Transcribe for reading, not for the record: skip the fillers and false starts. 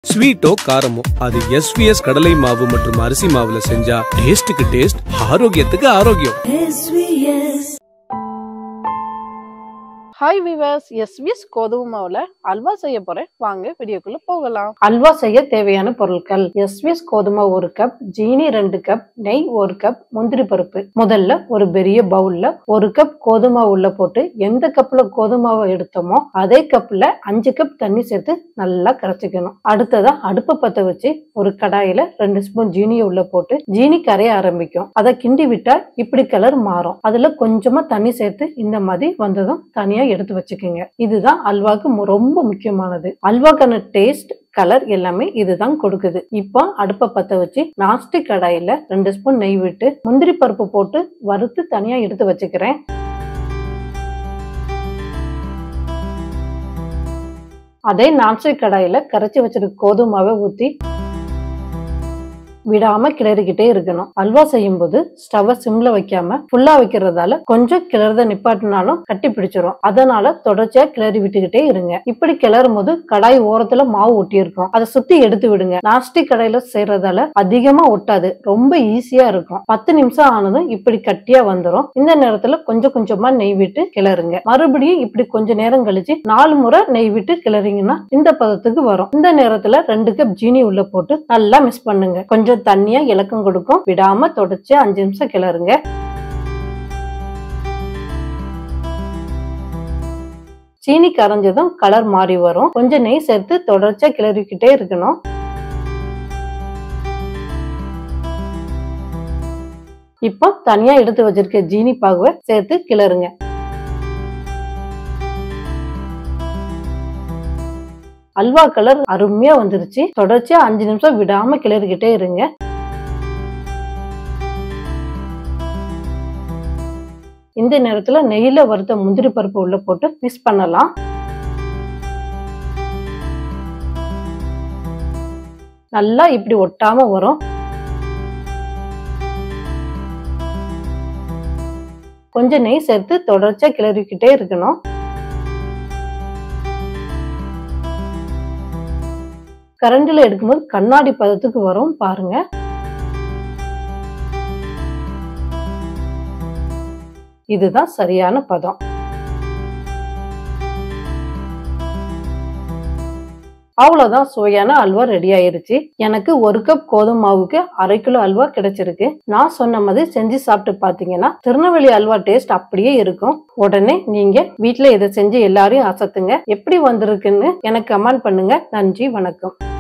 ஸ்வீட்டோ காரமோ அது எஸ்விஎஸ் கடலை மாவு மற்றும் அரிசி மாவுல செஞ்சா டேஸ்டுக்கு டேஸ்ட், ஆரோக்கியத்துக்கு ஆரோக்கியம். ஹாய் வீவர்ஸ், எஸ்விஎஸ் கோதுமை மாவுல அல்வா செய்ய போறேன். வாங்க வீடியோக்குள்ள போகலாம். அல்வா செய்ய தேவையான பொருட்கள்: எஸ்விஎஸ் கோதுமை 1 கப், ஜீனி 2 கப், நெய் 1 கப், முந்திரி பருப்பு. முதல்ல ஒரு பெரிய பவுல்ல 1 கப் கோதுமை உள்ள போட்டு எந்த கப்ல கோதுமாவை எடுத்தோமோ அதே கப்ல 5 கப் தண்ணி சேர்த்து நல்லா கரைச்சிக்கணும். அடுத்ததா அடுப்பை பத்த வச்சு ஒரு கடாயில 2 ஸ்பூன் ஜீனியை உள்ள போட்டு ஜீனி கரைய ஆரம்பிக்கும். அதை கிண்டி விட்டா இப்படி கலர் மாறும். அதுல கொஞ்சமா தண்ணி சேர்த்து இந்த மாதிரி வந்ததும் தனியா எடுத்து வச்சுக்கோங்க. இதுதான் அல்வாக்கு ரொம்ப முக்கியமானது. அல்வாக்கான டேஸ்ட், கலர் எல்லாமே இதுதான் கொடுக்குது. இப்போ அடுப்பை பத்த வச்சு நான்ஸ்டிக் கடாயில 2 ஸ்பூன் நெய் விட்டு முந்திரி பருப்பு போட்டு வறுத்து தனியா எடுத்து வச்சுக்கிறேன். அதே நான்ஸ்டிக் கடாயில கரைச்சி வச்சிருக்க கோதுமாவை ஊத்தி விடாம கிளறிக்கிட்டே இருக்கணும். அல்வா செய்யும் போது ஸ்டவ் சிம்ல வைக்காம ஃபுல்லா வைக்கிறதால கொஞ்சம் கிளறத நிப்பாட்டினாலும் கட்டி பிடிச்சிரும். அதனால தொடர்ச்சியா கிளறி விட்டுக்கிட்டே இருங்க. இப்படி கிளறும் போது கடாய் ஓரத்துல மாவு ஒட்டி இருக்கும், அதை சுத்தி எடுத்து விடுங்க. நான்ஸ்டிக் கடாயில செய்யறதால அதிகமா ஒட்டாது, ரொம்ப ஈஸியா இருக்கும். 10 நிமிஷம் ஆனதும் இப்படி கட்டியா வந்துடும். இந்த நேரத்துல கொஞ்சம் கொஞ்சமா நெய் விட்டு கிளறுங்க. மறுபடியும் இப்படி கொஞ்ச நேரம் கழிச்சு 4 முறை நெய் விட்டு கிளறிங்கன்னா இந்த பதத்துக்கு வரும். இந்த நேரத்துல 2 கப் ஜீனி உள்ள போட்டு நல்லா மிக்ஸ் பண்ணுங்க. கொஞ்சம் தண்ணியா இலக்கம் கொடுக்கும். விடாம தொடச்சு 5 நிமிஷம் கிளறுங்க. சீனி கரைஞ்சதும் கலர் மாறி வரும். கொஞ்சம் நெய் சேர்த்து தொடர்ச்சியா கிளறிக்கிட்டே இருக்கணும். இப்போ தனியா எடுத்து வச்சிருக்க ஜீனி பாகுவை சேர்த்து கிளறுங்க. அல்வா கலர் அருமையா வந்துருச்சு. தொடர்ச்சியா 5 நிமிஷம் விடாம கிளறிக்கிட்டே இருங்க. இந்த நேரத்துல நெய்யில வறுத்த முந்திரி பருப்பு உள்ள போட்டு மிக்ஸ் பண்ணலாம். நல்லா இப்படி ஒட்டாம வரும். கொஞ்சம் நெய் சேர்த்து தொடர்ச்சியா கிளறிக்கிட்டே இருக்கணும். கரண்டில எடுக்கும்போது கண்ணாடி பதத்துக்கு வரும் பாருங்க. இதுதான் சரியான பதம். அவ்வளவுதான், சுவையான அல்வா ரெடி ஆயிருச்சு. எனக்கு 1 கப் கோதுமை மாவுக்கு 1/2 கிலோ அல்வா கிடைச்சிருக்கு. நான் சொன்ன மாதிரி செஞ்சு சாப்பிட்டு பாத்தீங்கன்னா திருநெல்வேலி அல்வா டேஸ்ட் அப்படியே இருக்கும். உடனே நீங்க வீட்டுல இதை செஞ்சு எல்லாரையும் அசத்துங்க. எப்படி வந்திருக்குன்னு எனக்கு கமெண்ட் பண்ணுங்க. நன்றி, வணக்கம்.